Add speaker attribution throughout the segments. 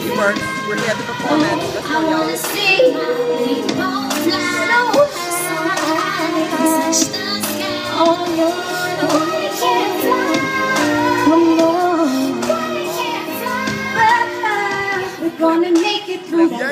Speaker 1: he works. We're here at the performance. Let's go,
Speaker 2: I
Speaker 1: y'all.
Speaker 2: wanna see people fly so high, touch the sky. Oh no, they can't fly. Come on, they can't fly. We're gonna make it through the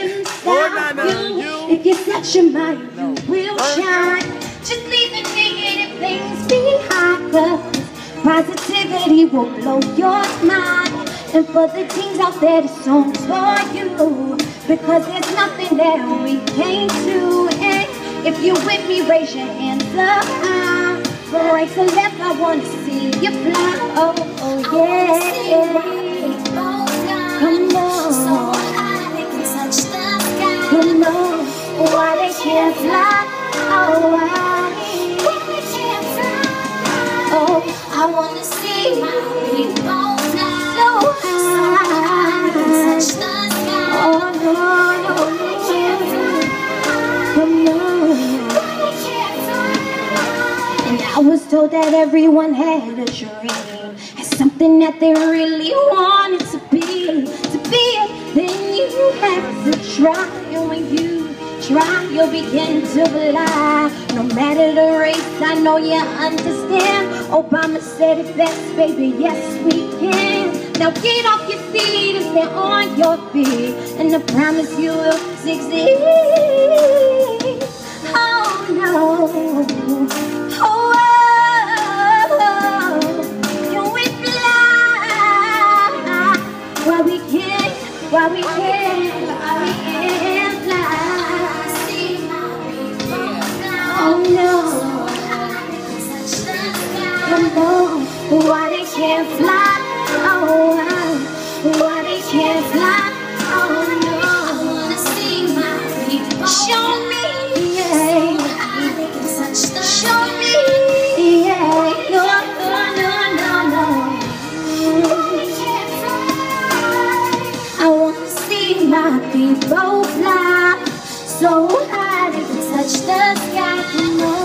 Speaker 2: you. If you set your mind, you will shine. Just leave the negative things behind, 'cause positivity will blow your mind. And for the teens out there, the song's for you, because there's nothing that we can't do. And if you with me, raise your hands up high. Right to left, I wanna see you fly. Oh, oh yeah. Come on. So high they can touch the sky. Come on. Why they can't fly? Oh, why they can't fly? Oh, I wanna see my people fly so high, touch the sky. Oh no, no, they can't fly. Come on, they can't fly. And I was told that everyone had a dream, had something that they really wanted to be it. Then you have to try, and when you try, you'll begin to fly. No matter the race, I know you understand. Obama said it best, baby, yes we can. Now get off your feet and stand on your feet, and I promise you will succeed. Oh no, oh, can we fly? Why we can't fly? Oh no, come on, why they can't fly? Oh, why they can't fly? Oh no, I wanna see my people. Show me, yeah. Show me, yeah. No, no, no, no, no. They can't fly. I wanna see my people fly so high they can touch the sky.